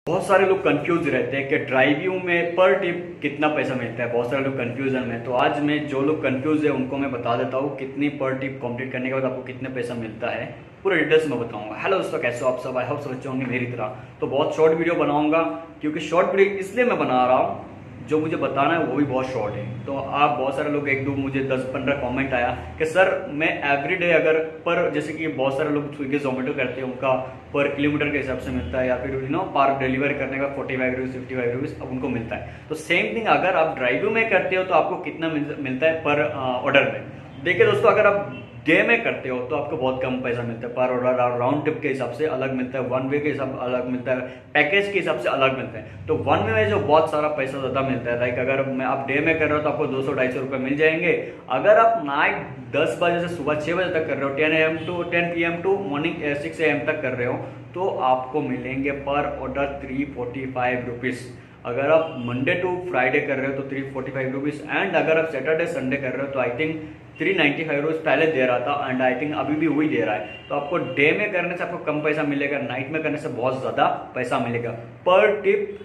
बहुत सारे लोग कंफ्यूज रहते हैं कि ड्राइव्यू में पर टिप कितना पैसा मिलता है। बहुत सारे लोग कंफ्यूजन में, तो आज मैं जो लोग कंफ्यूज है उनको मैं बता देता हूँ कितनी पर टिप कंप्लीट करने के बाद आपको कितने पैसा मिलता है, पूरे डिटेल्स में बताऊंगा। हेलो दोस्तों, कैसे हो आप सब? आई होप सब अच्छे होंगे मेरी तरह। तो बहुत शॉर्ट वीडियो बनाऊंगा क्योंकि शॉर्ट वीडियो इसलिए मैं बना रहा हूँ, जो मुझे बताना है वो भी बहुत शॉर्ट है। तो आप बहुत सारे लोग, एक दो मुझे 10-15 कमेंट आया कि सर मैं एवरीडे अगर पर, जैसे कि बहुत सारे लोग स्विगी जोमेटो करते हैं, उनका पर किलोमीटर के हिसाब से मिलता है या फिर पर डिलीवर करने का 45 रुपीज़ 55 रुपीज़ अब उनको मिलता है। तो सेम थिंग अगर आप ड्राइविंग में करते हो तो आपको कितना मिलता है पर ऑर्डर में। देखिए दोस्तों, अगर आप डे में करते हो तो आपको बहुत कम पैसा मिलता है पर ऑर्डर, और राउंड ट्रिप के हिसाब से अलग मिलता है, वन वे के हिसाब अलग मिलता है, पैकेज के हिसाब से अलग मिलता है। तो वन वे में जो बहुत सारा पैसा ज्यादा मिलता है, लाइक अगर मैं आप डे में कर रहे हो तो आपको 200-250 रुपये मिल जाएंगे। अगर आप नाइट 10 बजे से सुबह 6 बजे तक कर रहे हो, 10 AM to 10 PM to morning 6 AM तक कर रहे हो, तो आपको मिलेंगे पर ऑर्डर 345 रुपीज़। अगर आप मंडे टू फ्राइडे कर रहे हो तो 345 रुपीज़, एंड अगर आप सैटरडे संडे कर रहे हो तो आई थिंक 395 रुपीज़ पहले दे रहा था, एंड आई थिंक अभी भी वही दे रहा है। तो आपको डे में करने से आपको कम पैसा मिलेगा, नाइट में करने से बहुत ज़्यादा पैसा मिलेगा। पर टिप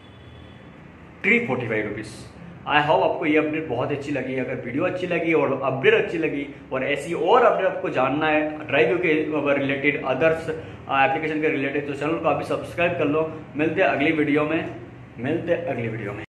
345 रुपीज़। आई होप आपको ये अपडेट बहुत अच्छी लगी। अगर वीडियो अच्छी लगी और अपडेट अच्छी लगी और ऐसी और अपडेट आपको जानना है ड्राइव के रिलेटेड, अदर्स एप्लीकेशन के रिलेटेड, तो चैनल को अभी सब्सक्राइब कर लो। मिलते हैं अगली वीडियो में।